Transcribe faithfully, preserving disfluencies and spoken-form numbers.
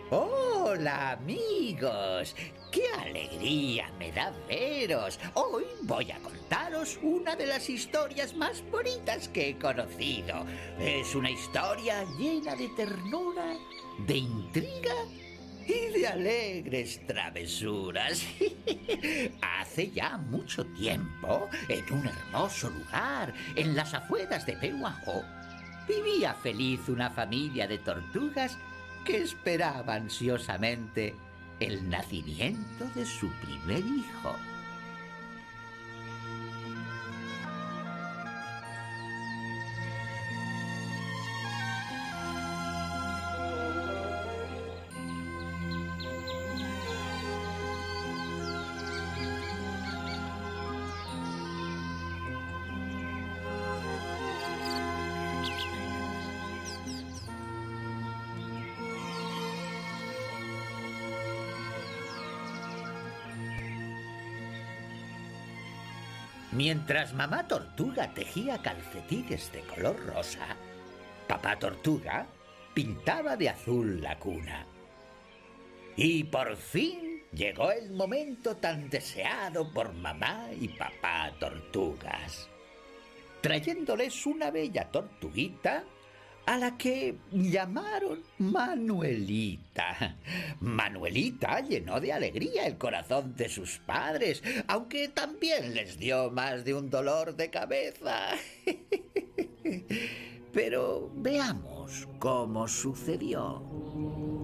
Hola amigos, qué alegría me da veros. Hoy voy a contaros una de las historias más bonitas que he conocido. Es una historia llena de ternura, de intriga y de alegres travesuras. Hace ya mucho tiempo, en un hermoso lugar, en las afueras de Pehuajó, vivía feliz una familia de tortugas que esperaba ansiosamente el nacimiento de su primer hijo. Mientras mamá tortuga tejía calcetines de color rosa, papá tortuga pintaba de azul la cuna. Y por fin llegó el momento tan deseado por mamá y papá tortugas, trayéndoles una bella tortuguita a la que llamaron Manuelita. Manuelita llenó de alegría el corazón de sus padres, aunque también les dio más de un dolor de cabeza. Pero veamos cómo sucedió.